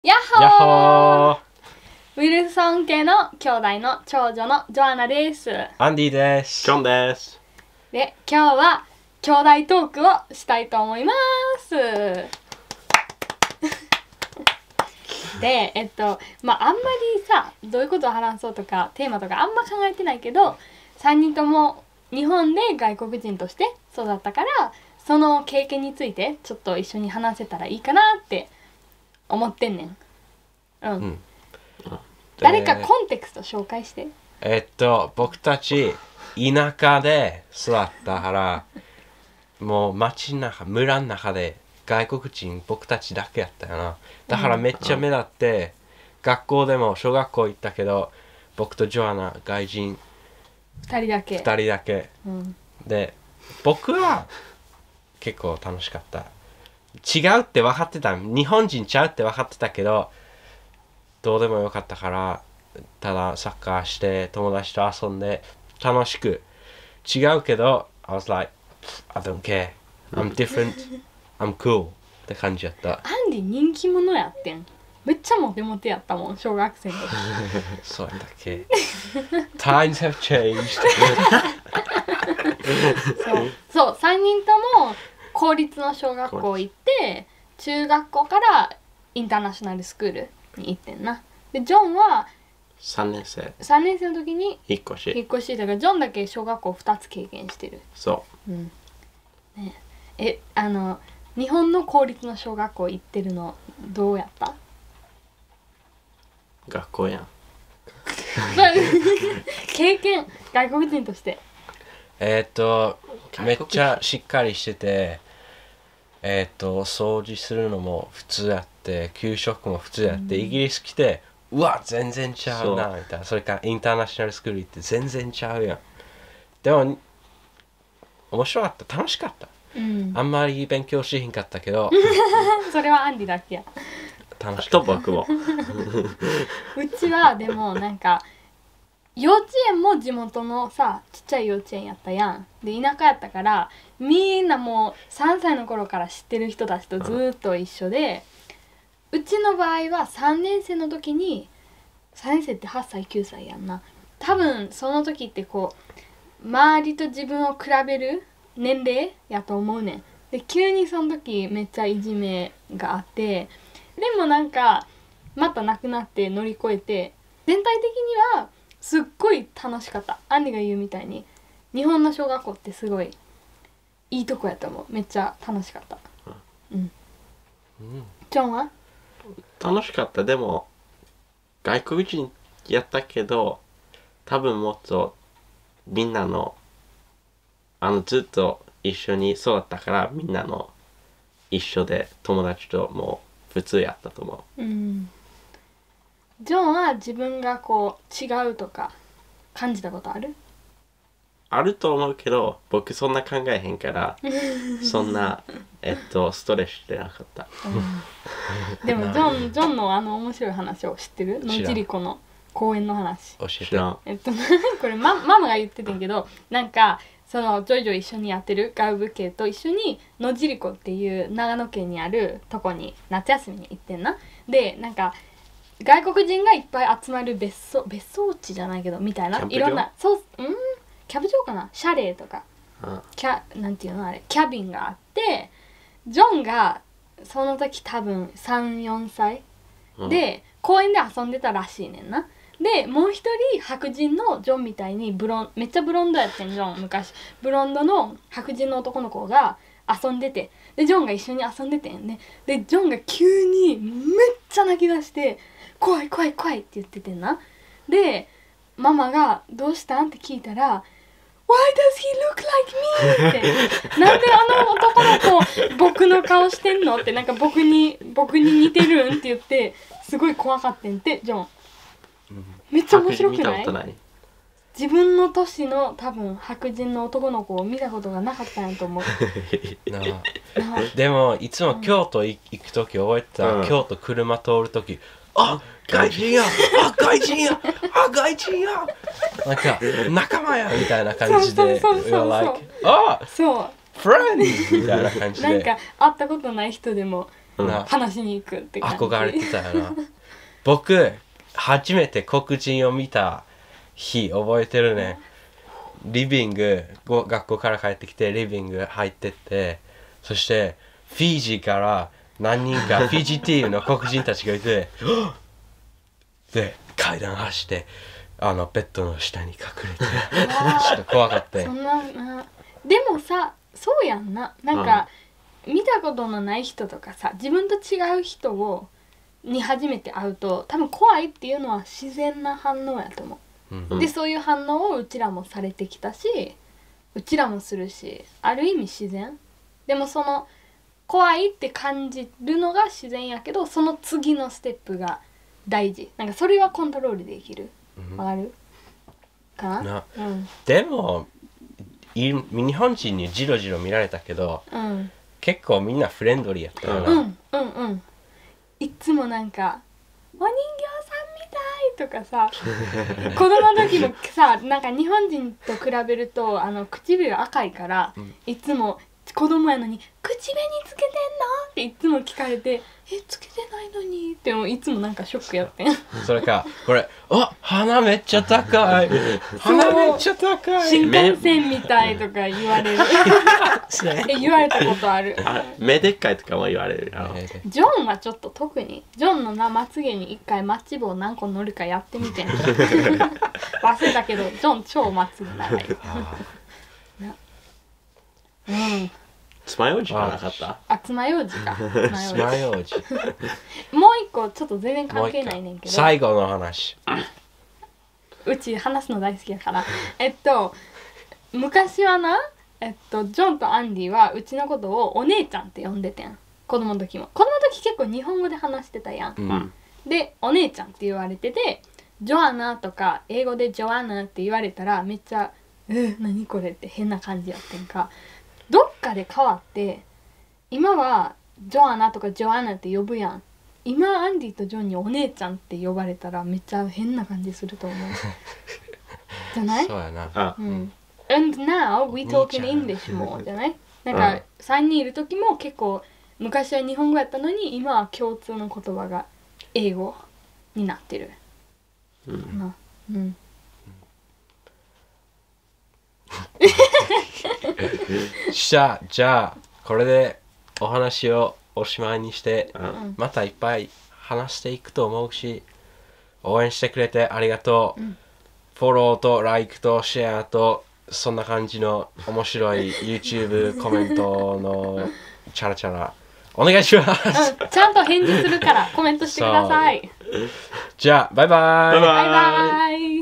やっほやっーほー。 ウィルソン家の兄弟の長女のジョアナです。 アンディです。 ジョンです。 で、今日は兄弟トークをしたいと思います。で、あんまりさ、どういうことを話そうとかテーマとかあんま考えてないけど、3人とも日本で外国人として育ったから、その経験についてちょっと一緒に話せたらいいかなって思ってんねん。誰かコンテクスト紹介して。 僕たち田舎で育ったから、もう町の中、村の中で外国人僕たちだけやったよな。だからめっちゃ目立って、学校でも小学校行ったけど、僕とジョアナ外人 2人だけ。 2人だけ。で、僕は結構楽しかった。違うって分かってた。日本人ちゃうって分かってたけど、どうでもよかったから、ただサッカーして友達と遊んで楽しく。違うけど、I was like, I don't care. I'm different. I'm cool. って感じやった。 アンディ人気者やってん。めっちゃモテモテやったもん、小学生の時。 そうだっけ。Times have changed. そう、3人とも公立の小学校行って、中学校からインターナショナルスクールに行ってんな。で、ジョンは 3年生。 3年生の時に引っ越し。 引っ越しだから、ジョンだけ小学校2つ経験してる。 そ日本の公立の小学校行ってるのどうやった？ う。学校やん。 経験、外国人として。 めっちゃしっかりしてて、掃除するのも普通やって、給食も普通やって、イギリス来て、うわ、全然ちゃうな、みたいな。それからインターナショナルスクール行って全然ちゃうやん。でも、面白かった、楽しかった。あんまり勉強しへんかったけど、 それはアンディだけや。 楽しかった。 と僕も。 うちはでもなんか幼稚園も地元のさちっちゃい幼稚園やったやん。で田舎やったからみんなもう3歳の頃から知ってる人たちとずーっと一緒で、うちの場合は3年生の時に3年生って8歳9歳やんな。多分その時ってこう周りと自分を比べる年齢やと思うねん。で急にその時めっちゃいじめがあって、でもなんかまたなくなって乗り越えて、全体的にはすっごい楽しかった。アンディが言うみたいに日本の小学校ってすごいいいとこやと思う。めっちゃ楽しかった。ジョンは？ 楽しかった。でも、外国人やったけど、多分もっとみんなの、ずっと一緒に育ったから、みんなの一緒で友達ともう普通やったと思う。 ジョンは自分がこう違うとか感じたことある？ あると思うけど、僕そんな考えへんから、そんな、ストレスしてなかった。 でもジョンの面白い話を知ってる？野尻湖の公園の話。 教えて。 知らん。 これママが言ってたんけど、なんかそのジョイジョイ一緒にやってるガウブ家と一緒に野尻湖っていう長野県にあるとこに夏休みに行ってんな。でなんか外国人がいっぱい集まる別荘地じゃないけどみたいな、 キャンプ場？ いろんなキャンプ場かな、シャレーとかなんていうのあれ、キャビンがあって、ジョンがその時多分3、4歳で、公園で遊んでたらしいねんな。でもう一人白人のジョンみたいにめっちゃブロンドやってん。ジョン昔ブロンドの白人の男の子が遊んでて、でジョンが一緒に遊んでてんね。でジョンが急にめっちゃ泣き出して怖い怖い怖いって言っててんな。でママがどうしたんって聞いたら Why does he look like me? ってなんであの男の子僕の顔してんのって、なんか僕に似てるんって言ってすごい怖かってんってジョン。めっちゃ面白くない？ 見たことない。 自分の年の多分白人の男の子を見たことがなかったんやと思う。 なあでもいつも京都行くとき覚えてた、京都車通るとき、あ、外人や、あ、外人や、あ、外人や、なんか仲間やみたいな感じで、 そう We were like, あ、 そう friends みたいな感じで、 なんか会ったことない人でもな話しに行くって感じ。 憧れてたよな。僕初めて黒人を見た日覚えてるね。リビング、学校から帰ってきてリビング入ってって、そしてフィジーから何人かフィジティーの黒人たちがいてで階段走ってベッドの下に隠れてちょっと怖かった。 そんなでもさ、そうやんな。なんか、見たことのない人とかさ、自分と違う人に初めて会うと多分怖いっていうのは自然な反応やと思う、でそういう反応をうちらもされてきたし、うちらもするし、ある意味自然。でもその怖いって感じるのが自然やけど、その次のステップが大事。なんかそれはコントロールできる。わかるかな。 でも日本人にジロジロ見られたけど、結構みんなフレンドリーやったよな。 いつもなんかお人形さんみたいとかさ子供の時もさ、なんか日本人と比べると唇赤いから、いつも子供やのに口紅つけてんのっていつも聞かれて、つけてないのにっていつもなんかショックやってん。 それかこれ鼻めっちゃ高い鼻めっちゃ高い新幹線みたいとか言われる言われたことある。 目でっかいとかも言われるやろ。 ジョンはちょっと特にジョンのまつげに一回マッチ棒何個乗るかやってみてん忘れたけどジョン超まつげ長い。 爪楊枝じゃなかった？ 爪楊枝か。 爪楊枝もう一個ちょっと全然関係ないねんけど、 最後の話。 うち話すの大好きやから昔はなジョンとアンディはうちのことをお姉ちゃんって呼んでてん。子供の時結構日本語で話してたやん、でお姉ちゃんって言われてて、ジョアナとか英語でジョアナって言われたらめっちゃ何これって変な感じやってんか。どっかで変わって今はジョアナとかジョアナって呼ぶやん。今アンディとジョンにお姉ちゃんって呼ばれたらめっちゃ変な感じすると思うじゃない？ そうやな。 And now we talk in English more じゃない？なんか3人いる時も結構昔は日本語やったのに今は共通の言葉が英語になってる。 じゃあこれでお話をおしまいにして、またいっぱい話していくと思うし、応援してくれてありがとう、フォローとライクとシェアとそんな感じの面白い YouTube コメントのチャラチャラお願いします、 ちゃんと返事するからコメントしてください。 じゃあバイバイ。 バイバイ。